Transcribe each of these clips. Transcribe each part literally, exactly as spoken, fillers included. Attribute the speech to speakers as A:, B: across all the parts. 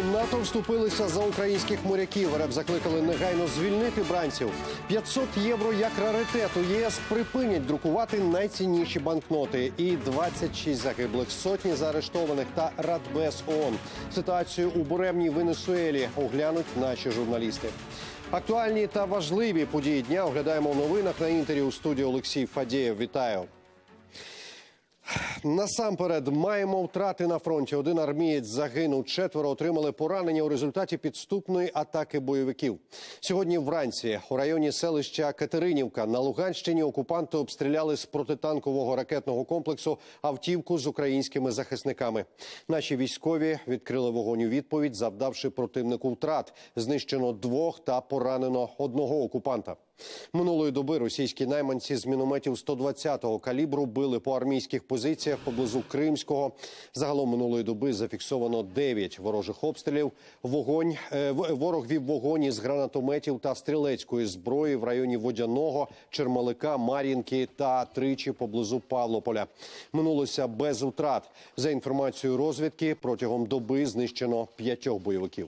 A: НАТО вступилися за українських моряків. РФ закликали негайно звільнити бранців. п'ятсот євро як раритет. У ЄС припинять друкувати найцінніші банкноти. І двадцять шість загиблих, сотні заарештованих та Радбез ООН. Ситуацію у буремній Венесуелі оглянуть наші журналісти. Актуальні та важливі події дня оглядаємо в новинах. На інтері у студії Олексій Фадєєв. Вітаю. Насамперед, маємо втрати на фронті. Один армієць загинув, четверо отримали поранення у результаті підступної атаки бойовиків. Сьогодні вранці у районі селища Катеринівка на Луганщині окупанти обстріляли з протитанкового ракетного комплексу автівку з українськими захисниками. Наші військові відкрили вогонь у відповідь, завдавши противнику втрат. Знищено двох та поранено одного окупанта. Минулої доби російські найманці з мінометів сто двадцятого калібру били по армійських позиціях поблизу Кримського. Загалом минулої доби зафіксовано дев'ять ворожих обстрілів. Вогонь, е, ворог вів вогонь із гранатометів та стрілецької зброї в районі Водяного, Чермалика, Мар'їнки та тричі поблизу Павлополя. Минулося без втрат. За інформацією розвідки, протягом доби знищено п'ятьох бойовиків.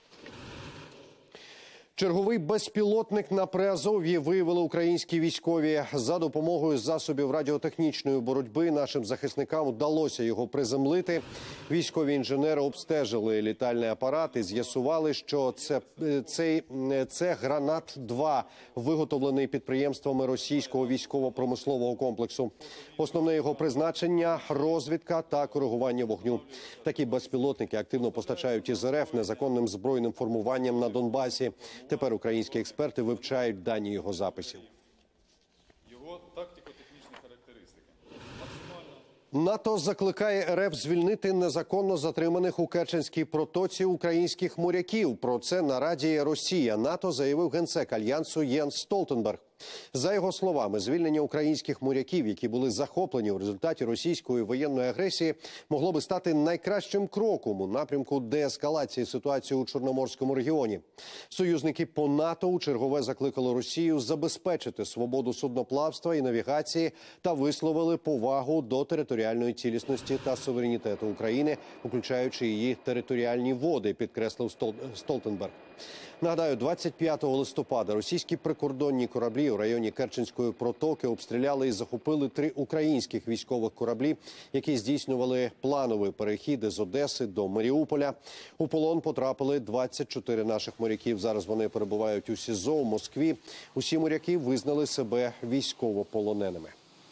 A: Черговий безпілотник на Приазов'ї виявили українські військові. За допомогою засобів радіотехнічної боротьби нашим захисникам вдалося його приземлити. Військові інженери обстежили літальний апарат і з'ясували, що це, це, це Гранат два, виготовлений підприємствами російського військово-промислового комплексу. Основне його призначення – розвідка та коригування вогню. Такі безпілотники активно постачають із РФ незаконним збройним формуванням на Донбасі. Тепер українські експерти вивчають дані його записів.
B: Його тактико-технічні характеристики.
A: НАТО закликає РФ звільнити незаконно затриманих у Керченській протоці українських моряків. Про це на Раді Росія. НАТО заявив генсек Альянсу Єнс Столтенберг. За його словами, звільнення українських моряків, які були захоплені у результаті російської воєнної агресії, могло би стати найкращим кроком у напрямку деескалації ситуації у Чорноморському регіоні. Союзники по НАТО у чергове закликали Росію забезпечити свободу судноплавства і навігації та висловили повагу до територіальної цілісності та суверенітету України, включаючи її територіальні води, підкреслив Столтенберг. Нагадаю, двадцять п'ятого листопада російські прикордонні кораблі у районі Керченської протоки обстріляли і захопили три українських військових кораблі, які здійснювали плановий перехід із Одеси до Маріуполя. У полон потрапили двадцять чотири наших моряків. Зараз вони перебувають у СІЗО у Москві. Усі моряки визнали себе військовополоненими.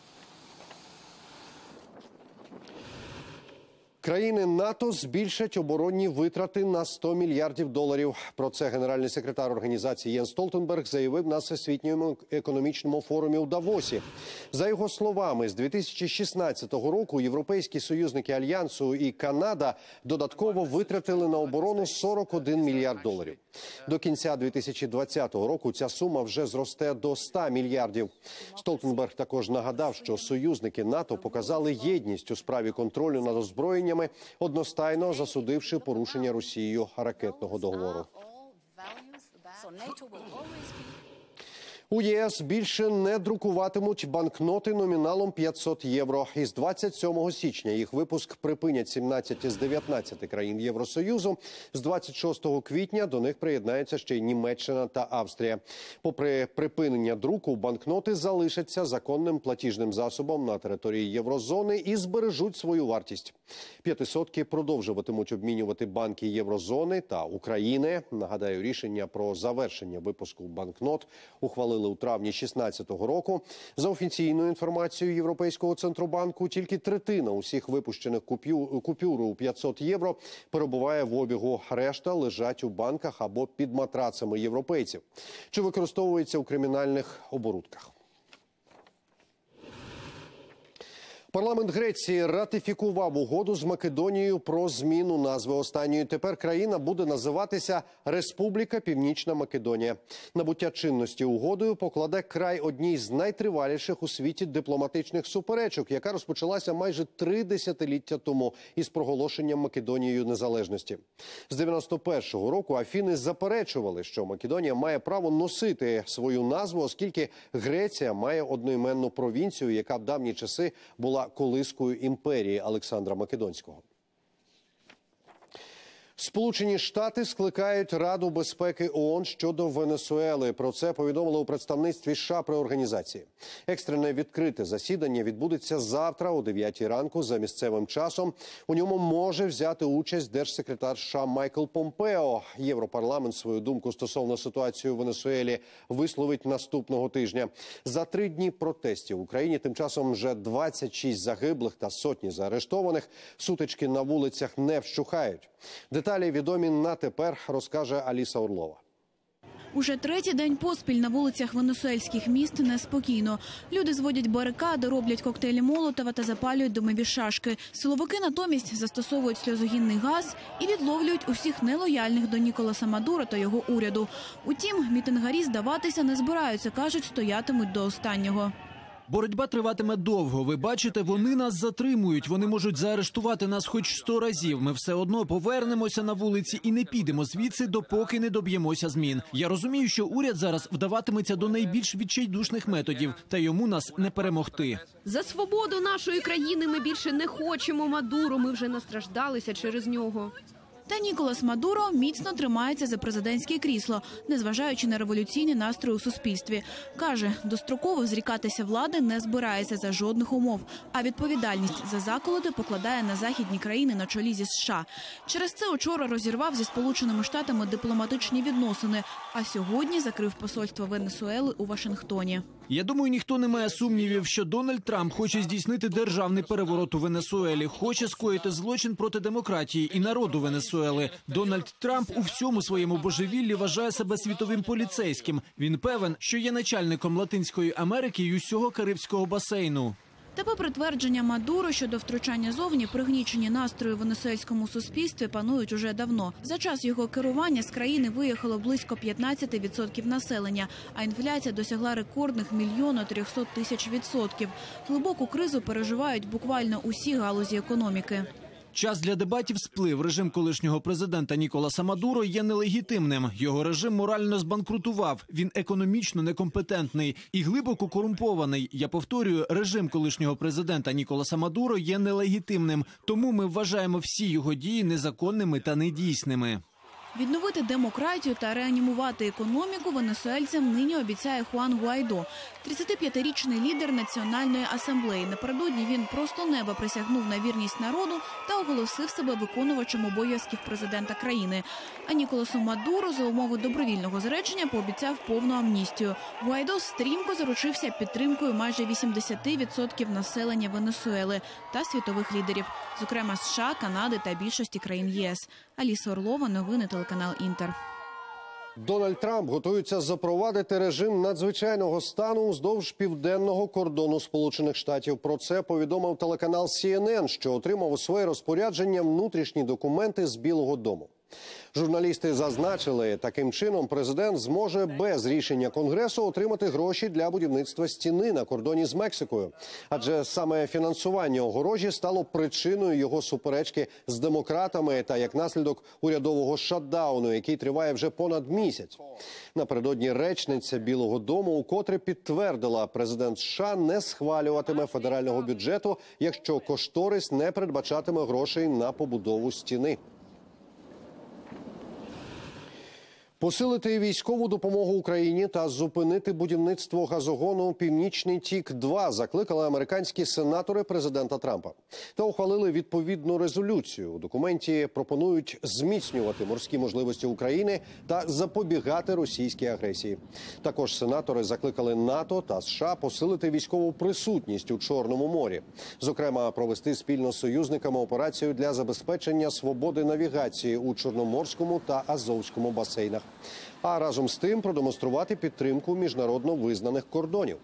A: Країни НАТО збільшать оборонні витрати на сто мільярдів доларів. Про це генеральний секретар організації Єнс Столтенберг заявив на Всесвітньому економічному форумі у Давосі. За його словами, з дві тисячі шістнадцятого року європейські союзники Альянсу і Канада додатково витратили на оборону сорок один мільярд доларів. До кінця дві тисячі двадцятого року ця сума вже зросте до ста мільярдів. Столтенберг також нагадав, що союзники НАТО показали єдність у справі контролю над озброєнням, одностайно засудивши порушення Росією ракетного договору. У ЄС більше не друкуватимуть банкноти номіналом п'ятсот євро. Із двадцять сьомого січня їх випуск припинять сімнадцять із дев'ятнадцяти країн Євросоюзу. З двадцять шостого квітня до них приєднаються ще й Німеччина та Австрія. Попри припинення друку, банкноти залишаться законним платіжним засобом на території Єврозони і збережуть свою вартість. П'ятисотки продовжуватимуть обмінювати банки Єврозони та України. Нагадаю, рішення про завершення випуску банкнот ухвалили у травні шістнадцятого року. За офіційною інформацією Європейського центробанку, тільки третина усіх випущених купюр у п'ятсот євро перебуває в обігу. Решта лежать у банках або під матрацами європейців. Чи використовується у кримінальних оборудках? Парламент Греції ратифікував угоду з Македонією про зміну назви останньої. Тепер країна буде називатися Республіка Північна Македонія. Набуття чинності угодою покладе край одній з найтриваліших у світі дипломатичних суперечок, яка розпочалася майже три десятиліття тому із проголошенням Македонією незалежності. З дев'яносто першого року Афіни заперечували, що Македонія має право носити свою назву, оскільки Греція має одноіменну провінцію, яка в давні часи була колискою імперії Олександра Македонського. Сполучені Штати скликають Раду безпеки ООН щодо Венесуели. Про це повідомили у представництві США при організації. Екстрене відкрите засідання відбудеться завтра о дев'ятій ранку за місцевим часом. У ньому може взяти участь держсекретар США Майкл Помпео. Європарламент свою думку стосовно ситуації у Венесуелі висловить наступного тижня. За три дні протестів в Україні тим часом вже двадцять шість загиблих та сотні заарештованих. Сутички на вулицях не вщухають. Деталі відомі на тепер, розкаже Аліса Орлова.
C: Уже третій день поспіль на вулицях венесуельських міст неспокійно. Люди зводять барикади, роблять коктейлі Молотова та запалюють димові шашки. Силовики натомість застосовують сльозогінний газ і відловлюють усіх нелояльних до Ніколаса Мадуро та його уряду. Утім, мітингарі здаватися не збираються, кажуть, стоятимуть до останнього.
D: Боротьба триватиме довго. Ви бачите, вони нас затримують. Вони можуть заарештувати нас хоч сто разів. Ми все одно повернемося на вулиці і не підемо звідси, допоки не доб'ємося змін. Я розумію, що уряд зараз вдаватиметься до найбільш відчайдушних методів, та йому нас не перемогти.
E: За свободу нашої країни ми більше не хочемо Мадуро. Ми вже настраждалися через нього.
C: Та Ніколас Мадуро міцно тримається за президентське крісло, незважаючи на революційні настрої у суспільстві. Каже, достроково зрікатися влади не збирається за жодних умов, а відповідальність за заколоти покладає на західні країни на чолі зі США. Через це учора розірвав зі Сполученими Штатами дипломатичні відносини, а сьогодні закрив посольство Венесуели у Вашингтоні.
D: Я думаю, ніхто не має сумнівів, що Дональд Трамп хоче здійснити державний переворот у Венесуелі, хоче скоїти злочин проти демократії і народу Венесуели. Дональд Трамп у всьому своєму божевіллі вважає себе світовим поліцейським. Він певен, що є начальником Латинської Америки і усього Карибського басейну.
C: Та попри твердження Мадуро щодо втручання зовні, пригнічені настрої в венесуельському суспільстві панують уже давно. За час його керування з країни виїхало близько п'ятнадцять відсотків населення, а інфляція досягла рекордних мільйона трьохсот тисяч відсотків. Глибоку кризу переживають буквально усі галузі економіки.
D: Час для дебатів сплив. Режим колишнього президента Ніколаса Мадуро є нелегітимним. Його режим морально збанкрутував. Він економічно некомпетентний і глибоко корумпований. Я повторюю, режим колишнього президента Ніколаса Мадуро є нелегітимним. Тому ми вважаємо всі його дії незаконними та недійсними.
C: Відновити демократію та реанімувати економіку венесуельцям нині обіцяє Хуан Гуайдо. тридцятип'ятирічний лідер Національної асамблеї. Напередодні він просто неба присягнув на вірність народу та оголосив себе виконувачем обов'язків президента країни. А Ніколасу Мадуро за умови добровільного зречення пообіцяв повну амністію. Гуайдо стрімко заручився підтримкою майже вісімдесят відсотків населення Венесуели та світових лідерів, зокрема США, Канади та більшості країн ЄС. Аліса Орлова, новини, телеканал «Інтер».
A: Дональд Трамп готується запровадити режим надзвичайного стану уздовж південного кордону Сполучених Штатів. Про це повідомив телеканал Сі Ен Ен, що отримав у своє розпорядження внутрішні документи з Білого дому. Журналісти зазначили, таким чином президент зможе без рішення Конгресу отримати гроші для будівництва стіни на кордоні з Мексикою. Адже саме фінансування огорожі стало причиною його суперечки з демократами та як наслідок урядового шатдауну, який триває вже понад місяць. Напередодні речниця Білого дому укотре підтвердила, президент США не схвалюватиме федерального бюджету, якщо кошторис не передбачатиме грошей на побудову стіни. Посилити військову допомогу Україні та зупинити будівництво газогону «Північний тік-два» закликали американські сенатори президента Трампа. Та ухвалили відповідну резолюцію. У документі пропонують зміцнювати морські можливості України та запобігати російській агресії. Також сенатори закликали НАТО та США посилити військову присутність у Чорному морі. Зокрема, провести спільно з союзниками операцію для забезпечення свободи навігації у Чорноморському та Азовському басейнах. А разом з тим продемонструвати підтримку міжнародно визнаних кордонів.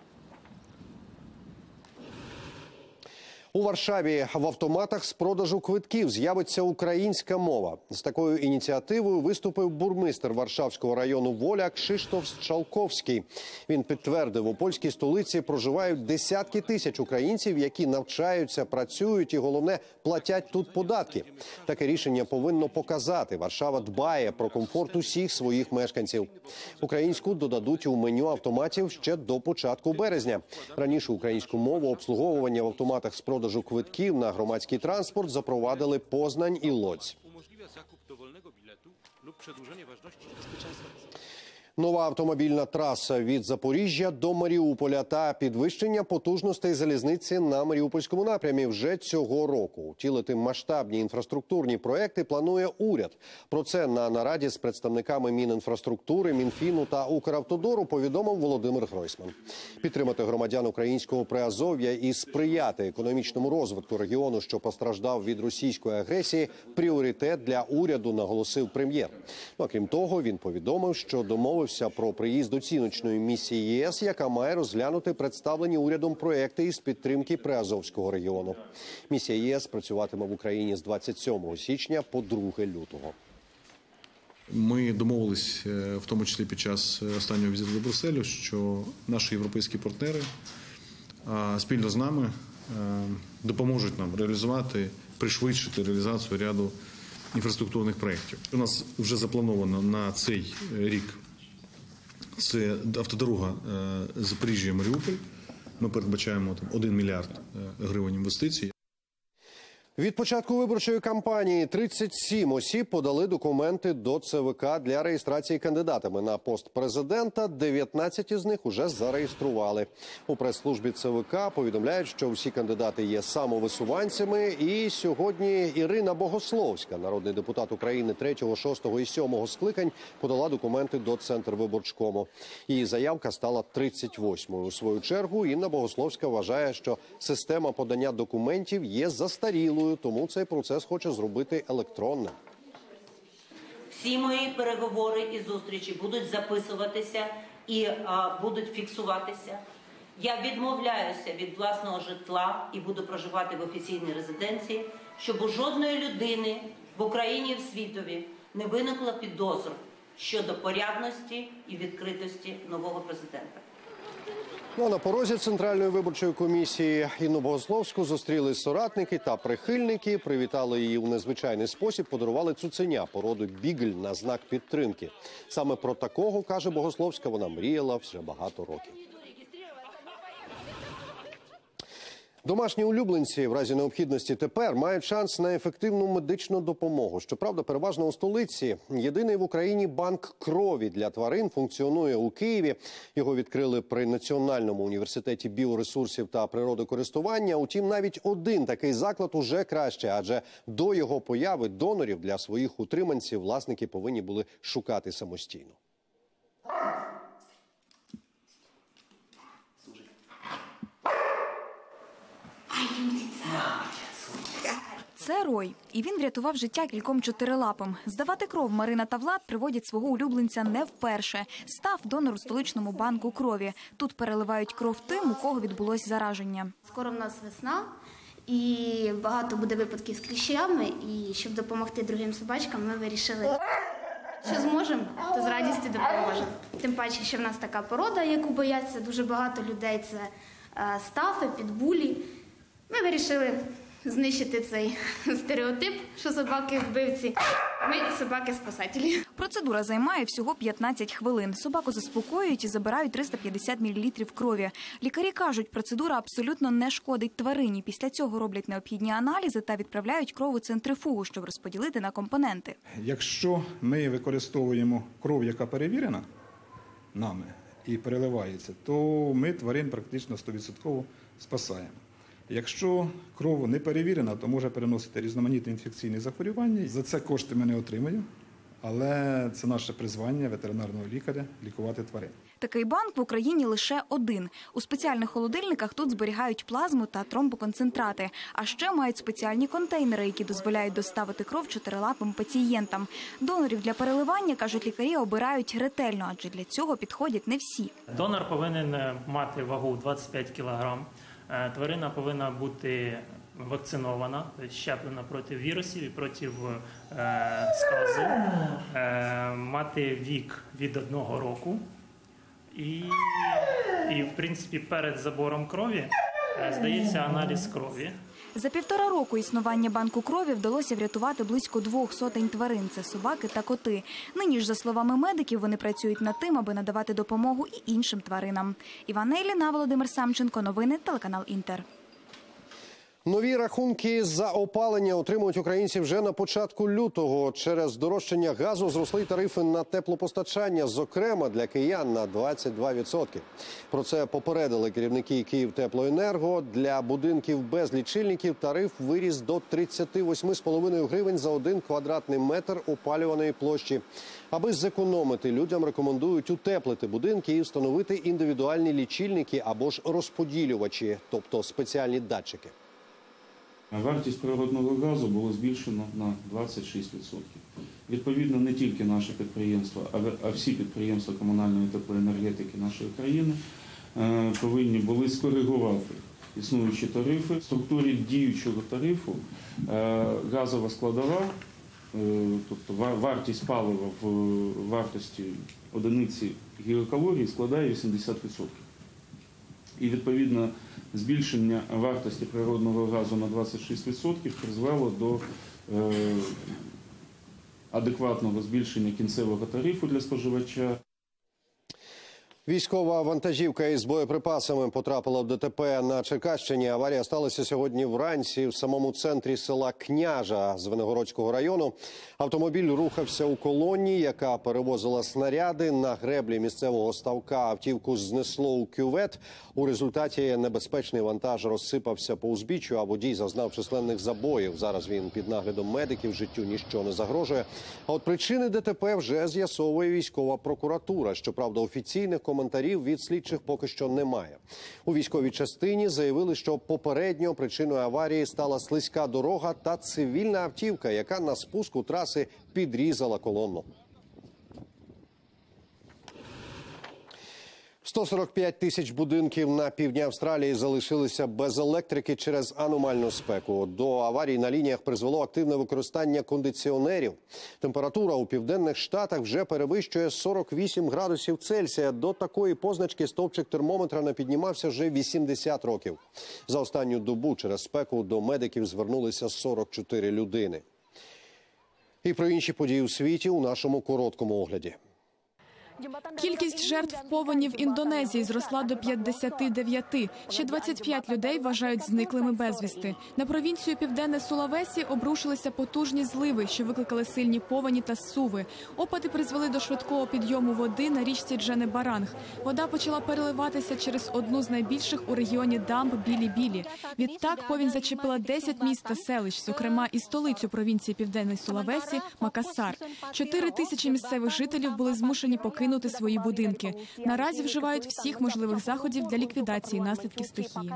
A: У Варшаві в автоматах з продажу квитків з'явиться українська мова. З такою ініціативою виступив бурмистр Варшавського району Воля Кшиштоф Стрзалковський. Він підтвердив, у польській столиці проживають десятки тисяч українців, які навчаються, працюють і, головне, платять тут податки. Таке рішення повинно показати, Варшава дбає про комфорт усіх своїх мешканців. Українську додадуть у меню автоматів ще до початку березня. Раніше українську мову обслуговування в автоматах з продажу квитків на громадський транспорт запровадили Познань і Лодзь. Нова автомобільна траса від Запоріжжя до Маріуполя та підвищення потужностей залізниці на Маріупольському напрямі вже цього року. Втілити масштабні інфраструктурні проекти планує уряд. Про це на нараді з представниками Мінінфраструктури, Мінфіну та Укравтодору повідомив Володимир Гройсман. Підтримати громадян українського Приазов'я і сприяти економічному розвитку регіону, що постраждав від російської агресії – пріоритет для уряду, наголосив прем'єр. Ну, а крім того, він повідомив, що домовився про приїзд оціночної місії ЄС, яка має розглянути представлені урядом проекти із підтримки Приазовського регіону. Місія ЄС працюватиме в Україні з двадцять сьомого січня по друге лютого.
F: Ми домовились, в тому числі під час останнього візиту до Брюсселю, що наші європейські партнери спільно з нами допоможуть нам реалізувати, пришвидшити реалізацію ряду інфраструктурних проєктів. У нас вже заплановано на цей рік це автодорога Запоріжжя-Маріуполь. Ми передбачаємо там один мільярд гривень інвестицій.
A: Від початку виборчої кампанії тридцять сім осіб подали документи до ЦВК для реєстрації кандидатами на пост президента. дев'ятнадцять із них уже зареєстрували. У прес-службі ЦВК повідомляють, що всі кандидати є самовисуванцями. І сьогодні Ірина Богословська, народний депутат України третього, шостого і сьомого скликань, подала документи до Центрвиборчкому. Її заявка стала тридцять восьмою. У свою чергу Інна Богословська вважає, що система подання документів є застарілою, тому цей процес хоче зробити електронним.
G: Всі мої переговори і зустрічі будуть записуватися і а, будуть фіксуватися. Я відмовляюся від власного житла і буду проживати в офіційній резиденції, щоб у жодної людини в Україні і в світові не виникло підозр щодо порядності і відкритості нового президента.
A: Ну, а на порозі Центральної виборчої комісії Інну Богословську зустріли соратники та прихильники, привітали її у незвичайний спосіб, подарували цуценя породи бігль на знак підтримки. Саме про такого, каже Богословська, вона мріяла вже багато років. Домашні улюбленці в разі необхідності тепер мають шанс на ефективну медичну допомогу. Щоправда, переважно у столиці. Єдиний в Україні банк крові для тварин функціонує у Києві. Його відкрили при Національному університеті біоресурсів та природокористування. Утім, навіть один такий заклад уже краще, адже до його появи донорів для своїх утриманців власники повинні були шукати самостійно.
H: Це Рой, і він врятував життя кільком чотирилапим. Здавати кров Марина та Влад приводять свого улюбленця не вперше. Став донор у столичному банку крові. Тут переливають кров тим, у кого відбулось зараження.
I: Скоро в нас весна, і багато буде випадків з кліщами. І щоб допомогти другим собачкам, ми вирішили, що зможемо, то з радістю допоможемо. Тим паче, що в нас така порода, яку бояться дуже багато людей, це стафи, підбулі. Ми вирішили знищити цей стереотип, що собаки вбивці. Ми собаки-спасателі.
H: Процедура займає всього п'ятнадцять хвилин. Собаку заспокоюють і забирають триста п'ятдесят мілілітрів крові. Лікарі кажуть, процедура абсолютно не шкодить тварині. Після цього роблять необхідні аналізи та відправляють кров у центрифугу, щоб розподілити на компоненти.
J: Якщо ми використовуємо кров, яка перевірена нами і переливається, то ми тварин практично сто відсотків спасаємо. Якщо кров не перевірена, то може переносити різноманітні інфекційні захворювання. За це кошти ми не отримаємо, але це наше призвання ветеринарного лікаря – лікувати тварин.
H: Такий банк в Україні лише один. У спеціальних холодильниках тут зберігають плазму та тромбоконцентрати. А ще мають спеціальні контейнери, які дозволяють доставити кров чотирилапим пацієнтам. Донорів для переливання, кажуть лікарі, обирають ретельно, адже для цього підходять не всі.
K: Донор повинен мати вагу двадцять п'ять кілограм. Тварина повинна бути вакцинована, щеплена проти вірусів і проти е, сказу, е, мати вік від одного року. І, і, в принципі, перед забором крові е, здається аналіз крові.
H: За півтора року існування банку крові вдалося врятувати близько двох сотень тварин – це собаки та коти. Нині ж, за словами медиків, вони працюють над тим, аби надавати допомогу і іншим тваринам. Іванна Ілліна, Володимир Самченко. Новини, телеканал «Інтер».
A: Нові рахунки за опалення отримують українці вже на початку лютого. Через здорожчання газу зросли тарифи на теплопостачання, зокрема для киян на двадцять два відсотки. Про це попередили керівники «Київтеплоенерго». Для будинків без лічильників тариф виріс до тридцяти восьми з половиною гривень за один квадратний метр опалюваної площі. Аби зекономити, людям рекомендують утеплити будинки і встановити індивідуальні лічильники або ж розподілювачі, тобто спеціальні датчики.
L: Вартість природного газу було збільшено на двадцять шість відсотків. Відповідно, не тільки наше підприємство, а всі підприємства комунальної теплоенергетики нашої країни повинні були скоригувати існуючі тарифи. В структурі діючого тарифу газова складова, тобто вартість палива в вартості одиниці гігакалорії складає вісімдесят відсотків. І, відповідно, збільшення вартості природного газу на двадцять шість відсотків призвело до е, адекватного збільшення кінцевого тарифу для споживача.
A: Військова вантажівка із боєприпасами потрапила в ДТП на Черкащині. Аварія сталася сьогодні вранці в самому центрі села Княжа Звенигородського району. Автомобіль рухався у колоні, яка перевозила снаряди. На греблі місцевого ставка автівку знесло у кювет. У результаті небезпечний вантаж розсипався по узбіччю, а водій зазнав численних забоїв. Зараз він під наглядом медиків, життю ніщо не загрожує. А от причини ДТП вже з'ясовує військова прокуратура. Щоправда, офіційних коментарів від слідчих поки що немає. У військовій частині заявили, що попередньо причиною аварії стала слизька дорога та цивільна автівка, яка на спуску траси підрізала колону. сто сорок п'ять тисяч будинків на півдні Австралії залишилися без електрики через аномальну спеку. До аварій на лініях призвело активне використання кондиціонерів. Температура у південних штатах вже перевищує сорок вісім градусів Цельсія. До такої позначки стовпчик термометра не піднімався вже вісімдесят років. За останню добу через спеку до медиків звернулися сорок чотири людини. І про інші події у світі у нашому короткому огляді.
C: Кількість жертв повені в Індонезії зросла до п'ятдесяти дев'яти. Ще двадцять п'ять людей вважають зниклими безвісти. На провінцію Південне Сулавесі обрушилися потужні зливи, що викликали сильні повені та зсуви. Опади призвели до швидкого підйому води на річці Дженебаранг. Вода почала переливатися через одну з найбільших у регіоні дамб Білі-Білі. Відтак повінь зачепила десять міст та селищ, зокрема і столицю провінції Південний Сулавесі – Макасар. Чотири тисячі місцевих жителів були змушені покинути свої будинки. Наразі вживають всіх можливих заходів для ліквідації наслідків стихії.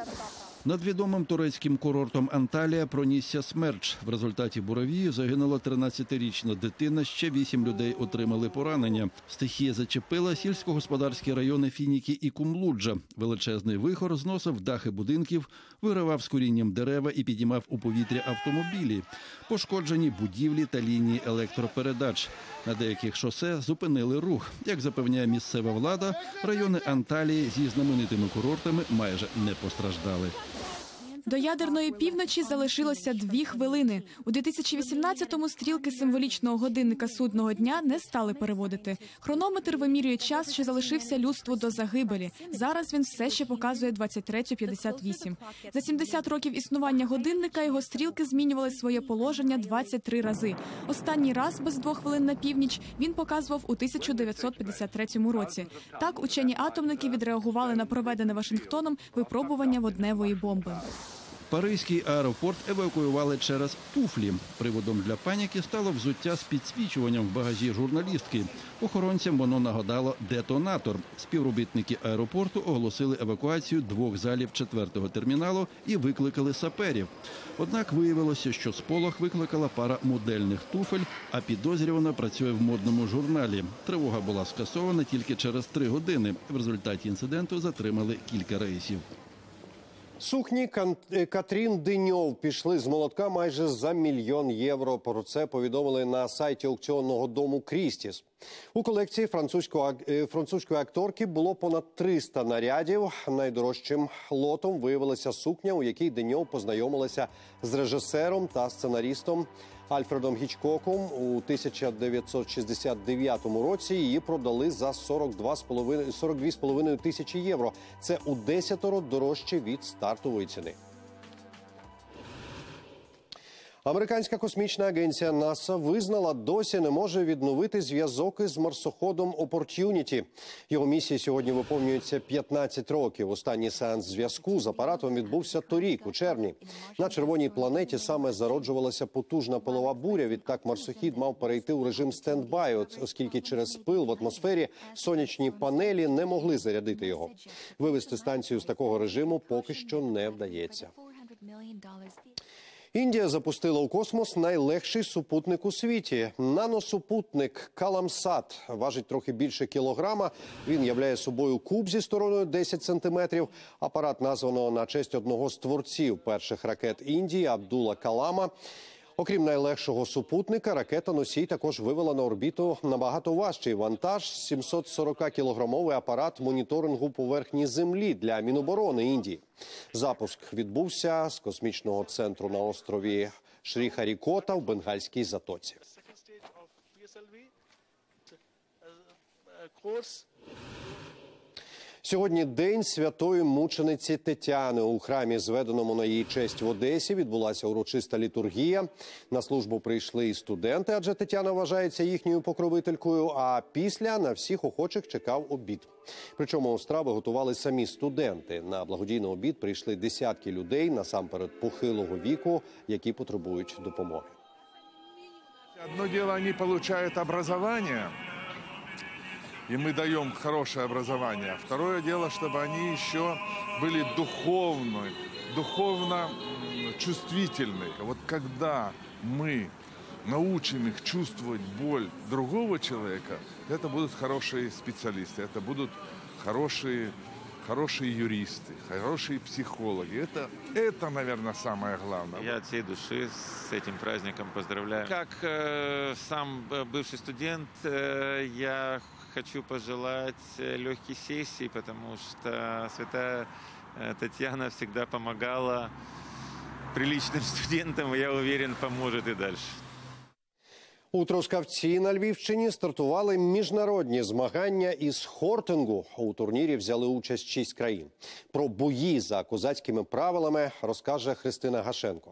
M: Над відомим турецьким курортом Анталія пронісся смерч. В результаті буревію загинула тринадцятирічна дитина, ще вісім людей отримали поранення. Стихія зачепила сільськогосподарські райони Фініки і Кумлуджа. Величезний вихор зносив дахи будинків, виривав з корінням дерева і підіймав у повітря автомобілі. Пошкоджені будівлі та лінії електропередач. На деяких шосе зупинили рух. Як запевняє місцева влада, райони Анталії зі знаменитими курортами майже не постраждали.
C: До ядерної півночі залишилося дві хвилини. У дві тисячі вісімнадцятому стрілки символічного годинника судного дня не стали переводити. Хронометр вимірює час, що залишився людству до загибелі. Зараз він все ще показує двадцять третю п'ятдесят вісім. За сімдесят років існування годинника його стрілки змінювали своє положення двадцять три рази. Останній раз без двох хвилин на північ він показував у тисяча дев'ятсот п'ятдесят третьому році. Так учені-атомники відреагували на проведене Вашингтоном випробування водневої бомби.
M: Паризький аеропорт евакуювали через туфлі. Приводом для паніки стало взуття з підсвічуванням в багажі журналістки. Охоронцям воно нагадало детонатор. Співробітники аеропорту оголосили евакуацію двох залів четвертого терміналу і викликали саперів. Однак виявилося, що сполох викликала пара модельних туфель, а підозрювана працює в модному журналі. Тривога була скасована тільки через три години. В результаті інциденту затримали кілька рейсів.
A: Сукні Катрін Деньов пішли з молотка майже за мільйон євро. Про це повідомили на сайті аукціонного дому «Крістіс». У колекції французької, французької акторки було понад триста нарядів. Найдорожчим лотом виявилася сукня, у якій Деньов познайомилася з режисером та сценаристом Альфредом Гічкоком. У тисяча дев'ятсот шістдесят дев'ятому році її продали за сорок дві з половиною тисячі євро. Це у десятеро дорожче від стартової ціни. Американська космічна агенція НАСА визнала, досі не може відновити зв'язок із марсоходом Opportunity. Його місії сьогодні виповнюється п'ятнадцять років. Останній сеанс зв'язку з апаратом відбувся торік, у червні. На червоній планеті саме зароджувалася потужна пилова буря. Відтак марсохід мав перейти у режим стендбай, оскільки через пил в атмосфері сонячні панелі не могли зарядити його. Вивести станцію з такого режиму поки що не вдається. Індія запустила у космос найлегший супутник у світі. Наносупутник «Каламсат» важить трохи більше кілограма. Він являє собою куб зі стороною десять сантиметрів. Апарат названо на честь одного з творців перших ракет Індії – Абдула Калама. Окрім найлегшого супутника, ракета-носій також вивела на орбіту набагато важчий вантаж – сімсот сорок кілограмовий апарат моніторингу поверхні Землі для Міноборони Індії. Запуск відбувся з космічного центру на острові Шрі-Харікота в Бенгальській затоці. Сьогодні день святої мучениці Тетяни. У храмі, зведеному на її честь в Одесі, відбулася урочиста літургія. На службу прийшли і студенти, адже Тетяна вважається їхньою покровителькою, а після на всіх охочих чекав обід. Причому страви готували самі студенти. На благодійний обід прийшли десятки людей, насамперед похилого віку, які потребують допомоги.
N: Одно дело, они получают образование, и мы даем хорошее образование. Второе дело, чтобы они еще были духовны, духовно чувствительны. Вот когда мы научим их чувствовать боль другого человека, это будут хорошие специалисты, это будут хорошие, хорошие юристы, хорошие психологи. Это, это, наверное, самое главное.
O: Я от всей души с этим праздником поздравляю. Как э, сам бывший студент, э, я хочу пожелать легких сессий, потому что святая Татьяна всегда помогала приличным студентам, и я уверен, поможет и дальше.
A: У Трускавці на Львівщині стартували міжнародні змагання із хортингу. У турнірі взяли участь шість країн. Про бої за козацькими правилами розкаже Христина Гашенко.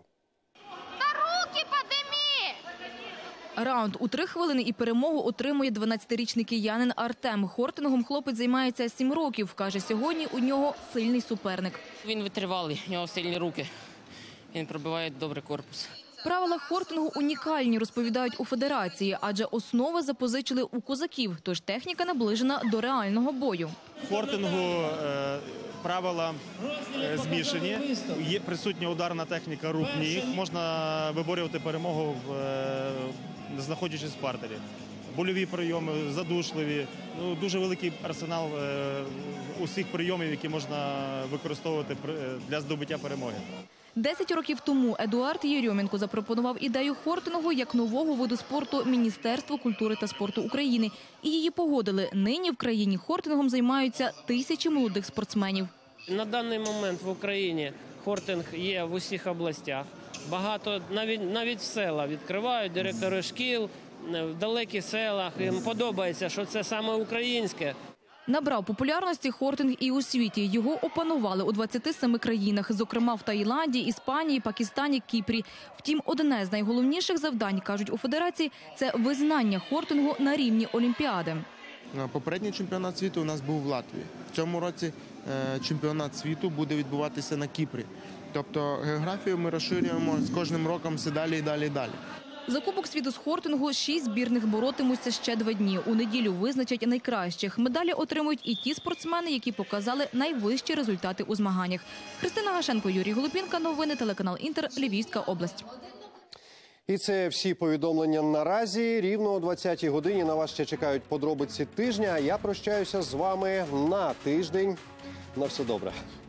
P: Раунд у три хвилини і перемогу отримує дванадцятирічний киянин Артем. Хортингом хлопець займається сім років. Каже, сьогодні у нього сильний суперник.
Q: Він витривалий, у нього сильні руки. Він пробиває добре корпус.
P: Правила хортингу унікальні, розповідають у федерації, адже основи запозичили у козаків, тож техніка наближена до реального бою.
R: В хортингу е, правила е, змішані, є присутня ударна техніка рук ніг, можна виборювати перемогу, в, е, знаходячись в партері. Больові прийоми, задушливі, ну, дуже великий арсенал е, усіх прийомів, які можна використовувати для здобуття перемоги.
P: Десять років тому Едуард Єрьомінко запропонував ідею хортингу як нового виду спорту Міністерству культури та спорту України. І її погодили. Нині в країні хортингом займаються тисячі молодих спортсменів.
Q: На даний момент в Україні хортинг є в усіх областях. Багато, навіть, навіть в села відкривають директори шкіл, в далеких селах. Їм подобається, що це саме українське.
P: Набрав популярності хортинг і у світі. Його опанували у двадцяти семи країнах, зокрема в Таїланді, Іспанії, Пакистані, Кіпрі. Втім, одне з найголовніших завдань, кажуть у федерації, це визнання хортингу на рівні Олімпіади.
S: Попередній чемпіонат світу у нас був в Латвії. В цьому році чемпіонат світу буде відбуватися на Кіпрі. Тобто географію ми розширюємо з кожним роком все далі і далі і далі.
P: За Кубок світу з хортингу шість збірних боротимуться ще два дні. У неділю визначать найкращих. Медалі отримують і ті спортсмени, які показали найвищі результати у змаганнях. Христина Гашенко, Юрій Голубінка. Новини телеканал Інтер. Львівська область.
A: І це всі повідомлення наразі. Рівно о двадцятій годині на вас ще чекають подробиці тижня. А я прощаюся з вами на тиждень. На все добре.